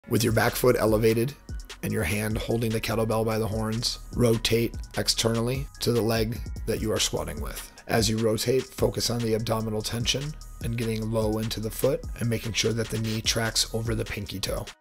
With your back foot elevated and your hand holding the kettlebell by the horns, rotate externally to the leg that you are squatting with. As you rotate, focus on the abdominal tension and getting low into the foot and making sure that the knee tracks over the pinky toe.